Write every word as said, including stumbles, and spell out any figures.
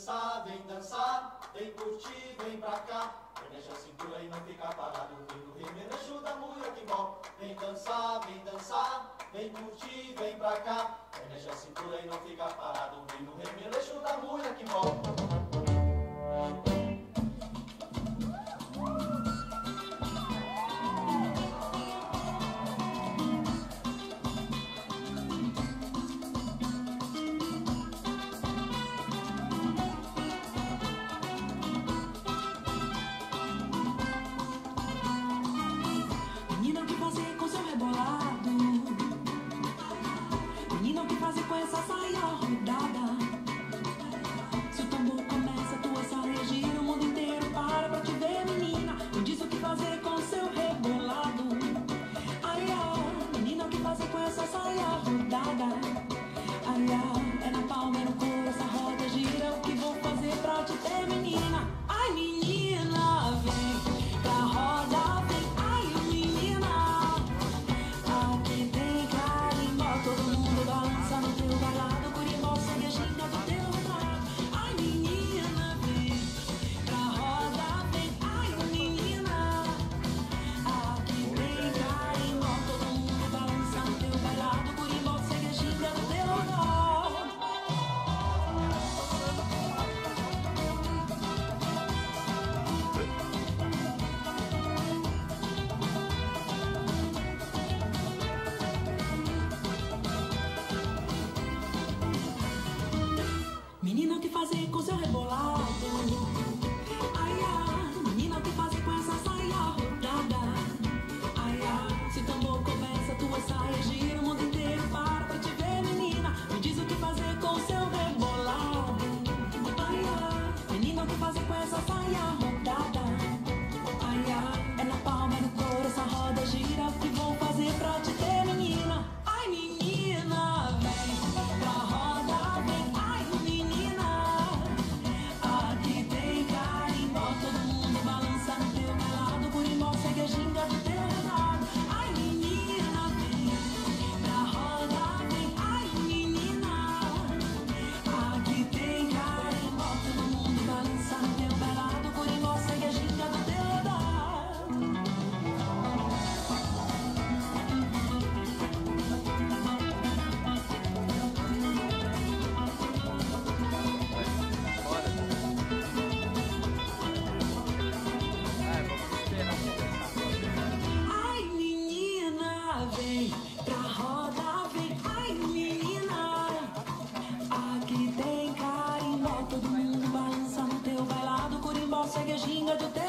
dançar, vem dançar, vem curtir, vem pra cá. Remexe a cintura e não fica parado, vem no remexe da mulher que bom. Vem dançar, vem dançar, vem curtir, vem pra cá. Remexe a cintura e não fica parado, vem no remexe da mulher que bom. Menina, o que fazer com seu rebolado? Menina, o que fazer com essa saia rodada? Se o tambor começa, tua saia gira, o mundo inteiro para pra te ver, menina. Me diz o que fazer com seu rebolado. Ai, ai, menina, o que fazer com essa saia rodada? Ai, ai, é na palma, é no couro, essa roda gira. O que vou fazer pra te ter, menina? Ai, menina, vem pra roda, vem. Ai, menina, aqui tem carimbó, todo mundo balança no teu bailado, curimbó, segue a ginga do teu lado. Ai, menina, vem pra roda, vem. Ai, menina, aqui tem carimbó, todo mundo balança no teu bailado, curimbó, segue a ginga do teu lado. Menina, o que fazer com seu rebolado? Ai, ai, menina, o que fazer com essa saia rodada? Ai, ai, se o tambor começa, tua saia gira, o mundo inteiro para pra te ver, menina. Me diz o que fazer com seu rebolado. Ai, ai, menina, o que fazer com essa saia rodada? Ai, ai, é na palma, é no couro, essa roda gira. O que vou fazer pra te ter, menina? Ai, menina, vem pra roda, vem. Ai, menina, aqui tem carimbó, todo mundo balança no teu bailado, curimbó, segue a ginga do teu lado. Ai, menina, vem pra roda, vem. Ai, menina, aqui tem carimbó, todo mundo balança no teu bailado, curimbó, segue a ginga do teu lado. Ai, menina, vem pra roda, vem. Ai, menina, aqui tem carimbó, todo mundo balança no teu bailado, curimbó, segue a ginga do teu